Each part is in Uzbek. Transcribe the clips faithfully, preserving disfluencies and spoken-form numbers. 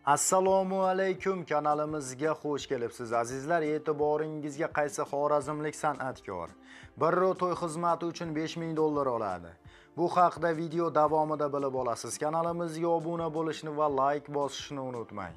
Assalomu alaykum, kanalimizga xush kelibsiz azizlar. E'tiboringizga qaysi xorazmlik san'atkor bir to'y xizmati uchun besh ming dollar oladi? Bu haqda video davomida bilib olasiz. Kanalimizga obuna bo'lishni va like bosishni unutmang.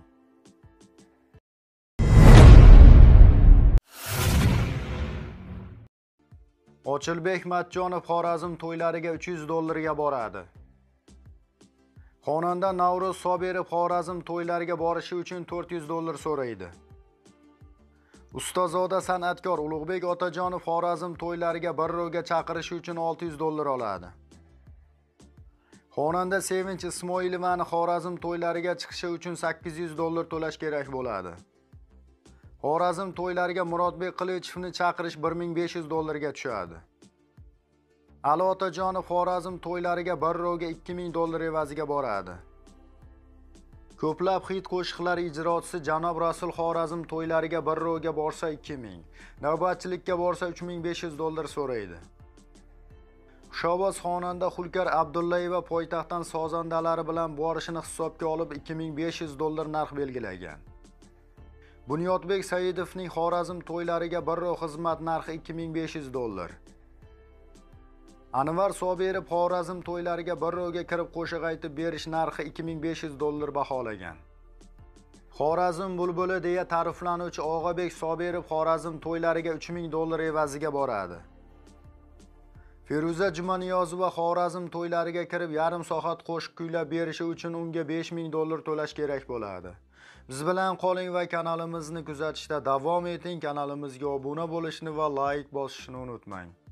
Ochilbek Matchonov Xorazm to'ylariga uch yuz dollarga boradi. Xonanda Navro'z Sobirov Xorazm to'ylariga borishi uchun to'rt yuz dollar so'raydi. Ustozoda san'atkor Ulug'bek Otajonov Xorazm to'ylariga bir ro'ga chaqirishi uchun olti yuz dollar oladi. Xonanda Sevinch Ismoilovani Xorazm to'ylariga chiqishi uchun sakkiz yuz dollar to'lash kerak bo'ladi. Xorazm to'ylariga Murodbek Qilichevni chaqirish bir ming besh yuz dollarga tushadi. Ali Otajonov Xorazm to'ylariga bir ro'ga ikki ming dollar evaziga boradi. Ko'plab hit qo'shiqlar ijrochisi Janob Rasul Xorazm to'ylariga bir ro'ga borsa ikki ming, navbatchilikka borsa uch ming besh yuz dollar so'raydi. Xushoboz xonanda Xulkar Abdullayeva poytaxtdan sozandalari bilan borishini hisobga olib ikki ming besh yuz dollar narx belgilagan. Bunyodbek Saidovning Xorazm to'ylariga bir ro' xizmat narxi ikki ming besh yuz dollar. Anvar Sobirov Xorazm to'ylariga bir ro'ga kirib qo'shiq aytib berish narxi ikki ming besh yuz dollar baholagan. Xorazm bulbuli deya ta'riflanuvchi Og'abek Sobirov Xorazm to'ylariga uch ming dollar evaziga boradi. Feruza Jumaniyozova Xorazm to'ylariga kirib yarim soat qo'shiq kuylab berishi uchun unga besh ming dollar to'lash kerak bo'ladi. Biz bilan qoling va kanalimizni kuzatishda davom eting. Kanalimizga obuna bo'lishni va like bosishni unutmang.